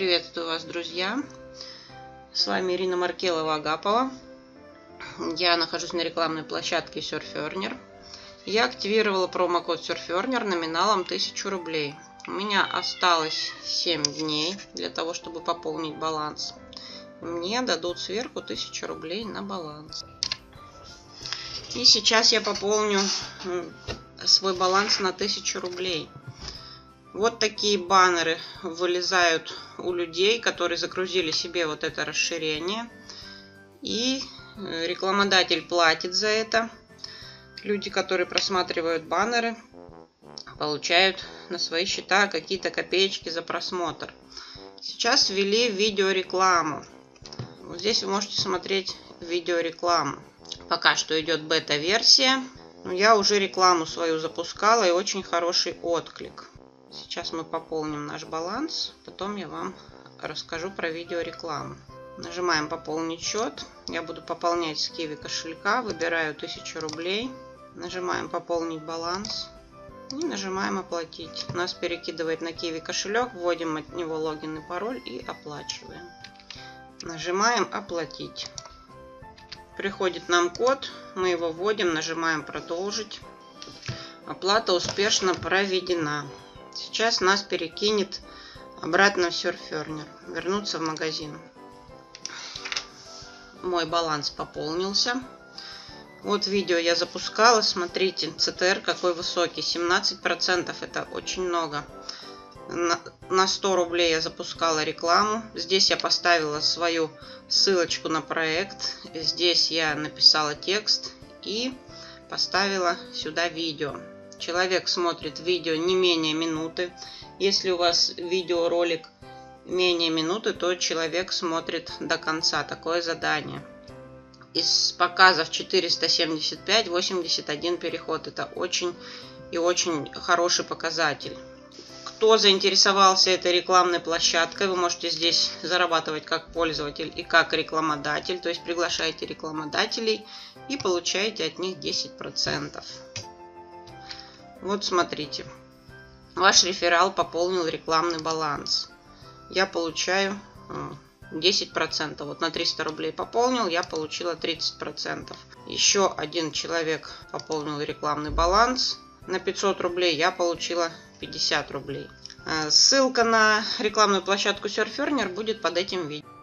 Приветствую вас, друзья! С вами Ирина Маркелова-Агапова. Я нахожусь на рекламной площадке Surferner. Я активировала промокод Surferner номиналом 1000 рублей. У меня осталось 7 дней для того, чтобы пополнить баланс. Мне дадут сверху 1000 рублей на баланс. И сейчас я пополню свой баланс на 1000 рублей. Вот такие баннеры вылезают у людей, которые загрузили себе вот это расширение. И рекламодатель платит за это. Люди, которые просматривают баннеры, получают на свои счета какие-то копеечки за просмотр. Сейчас ввели видеорекламу. Вот здесь вы можете смотреть видеорекламу. Пока что идет бета-версия. Но я уже рекламу свою запускала, и очень хороший отклик. Сейчас мы пополним наш баланс, потом я вам расскажу про видеорекламу. Нажимаем «Пополнить счет». Я буду пополнять с Kiwi кошелька. Выбираю 1000 рублей. Нажимаем «Пополнить баланс». И нажимаем «Оплатить». Нас перекидывает на Kiwi кошелек. Вводим от него логин и пароль и оплачиваем. Нажимаем «Оплатить». Приходит нам код. Мы его вводим. Нажимаем «Продолжить». Оплата успешно проведена. Сейчас нас перекинет обратно в Surferner. Вернуться в магазин. Мой баланс пополнился. Вот видео я запускала. Смотрите, CTR какой высокий. 17%. Это очень много. На 100 рублей я запускала рекламу. Здесь я поставила свою ссылочку на проект. Здесь я написала текст и поставила сюда видео. Человек смотрит видео не менее минуты. Если у вас видеоролик менее минуты, то человек смотрит до конца. Такое задание. Из показов 475, 81 переход. Это очень и очень хороший показатель. Кто заинтересовался этой рекламной площадкой, вы можете здесь зарабатывать как пользователь и как рекламодатель. То есть приглашаете рекламодателей и получаете от них 10%. Вот смотрите, ваш реферал пополнил рекламный баланс. Я получаю 10%. Вот на 300 рублей пополнил, я получила 30%. Еще один человек пополнил рекламный баланс. На 500 рублей я получила 50 рублей. Ссылка на рекламную площадку Surferner будет под этим видео.